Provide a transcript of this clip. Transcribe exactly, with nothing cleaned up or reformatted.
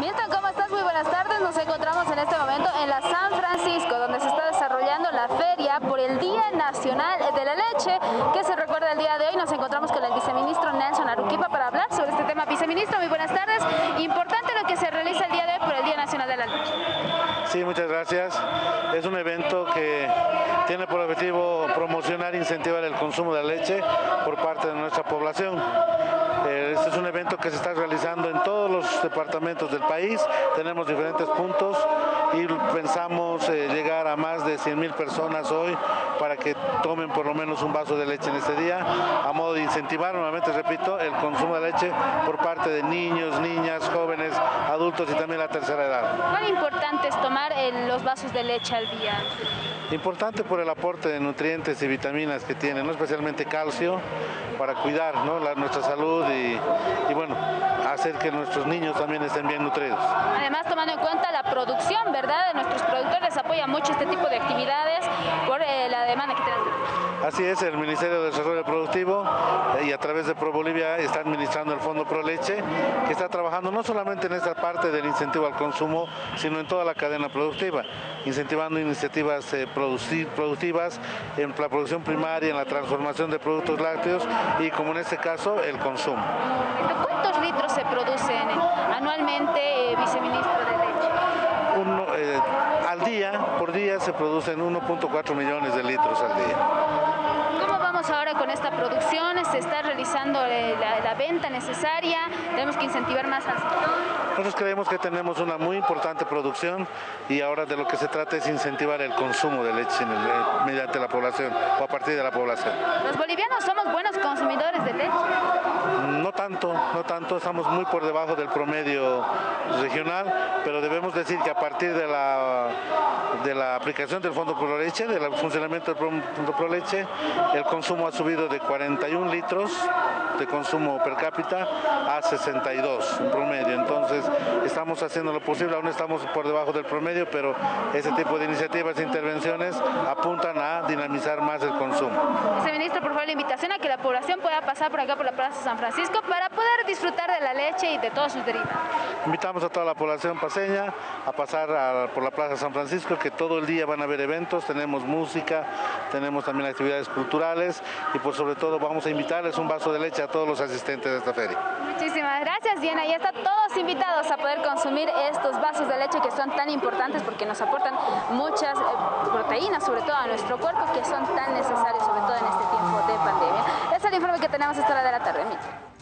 Milton, ¿cómo estás? Muy buenas tardes. Nos encontramos en este momento en la San Francisco, donde se está desarrollando la feria por el Día Nacional de la Leche, que se recuerda el día de hoy. Nos encontramos con el viceministro Nelson Aruquipa para hablar sobre este tema. Viceministro, muy buenas tardes. Importante lo que se realiza el día de hoy por el Día Nacional de la Leche. Sí, muchas gracias. Es un evento que tiene por objetivo promocionar e incentivar el consumo de leche por parte de nuestra población. Este es un evento que se está realizando en todos los departamentos del país. Tenemos diferentes puntos y pensamos eh, llegar a más de cien mil personas hoy para que tomen por lo menos un vaso de leche en este día, a modo de incentivar, nuevamente repito, el consumo de leche por parte de niños, niñas, jóvenes, adultos y también la tercera edad. ¿Cuán importante es tomar eh, los vasos de leche al día? Importante por el aporte de nutrientes y vitaminas que tiene, ¿no? Especialmente calcio, para cuidar, ¿no? la, nuestra salud y, y bueno, hacer que nuestros niños también estén bien nutridos. Además, tomando en cuenta la producción, ¿verdad?, de nuestros productores, apoya mucho este tipo de actividades por eh, la demanda que tenemos. Así es, el Ministerio de Desarrollo Productivo eh, y a través de ProBolivia está administrando el Fondo ProLeche, que está trabajando no solamente en esta parte del incentivo al consumo, sino en toda la cadena productiva, incentivando iniciativas eh, producir, productivas en la producción primaria, en la transformación de productos lácteos y, como en este caso, el consumo. ¿Cuántos litros se producen anualmente, eh, viceministro de leche? Uno, eh, al día, por día se producen uno punto cuatro millones de litros al día. ¿Cómo vamos ahora con esta producción? ¿Se está realizando eh, la, la venta necesaria? ¿Tenemos que incentivar más al sector? Nosotros creemos que tenemos una muy importante producción y ahora de lo que se trata es incentivar el consumo de leche en el, mediante la población o a partir de la población. ¿Los bolivianos somos buenos consumidores de leche? No tanto, no tanto, estamos muy por debajo del promedio regional, pero debemos decir que a partir de la, de la aplicación del Fondo ProLeche, del funcionamiento del Fondo ProLeche, el consumo ha subido de cuarenta y un litros de consumo per cápita a sesenta y dos en promedio. Entonces estamos haciendo lo posible, aún estamos por debajo del promedio, pero ese tipo de iniciativas e intervenciones apuntan a dinamizar más el consumo. Viceministro, por favor, la invitación a que la población pueda pasar por acá por la Plaza San Francisco para poder disfrutar de la leche y de todos sus derivados. Invitamos a toda la población paseña a pasar a, por la Plaza San Francisco, que todo el día van a haber eventos, tenemos música, tenemos también actividades culturales y por sobre todo vamos a invitarles un vaso de leche a todos los asistentes de esta feria. Muchísimas gracias, Diana. Ya están todos invitados a poder consumir estos vasos de leche que son tan importantes porque nos aportan muchas eh, proteínas, sobre todo a nuestro cuerpo, que son tan necesarios, sobre todo en este tiempo de pandemia. Ese es el informe que tenemos a esta hora de la tarde.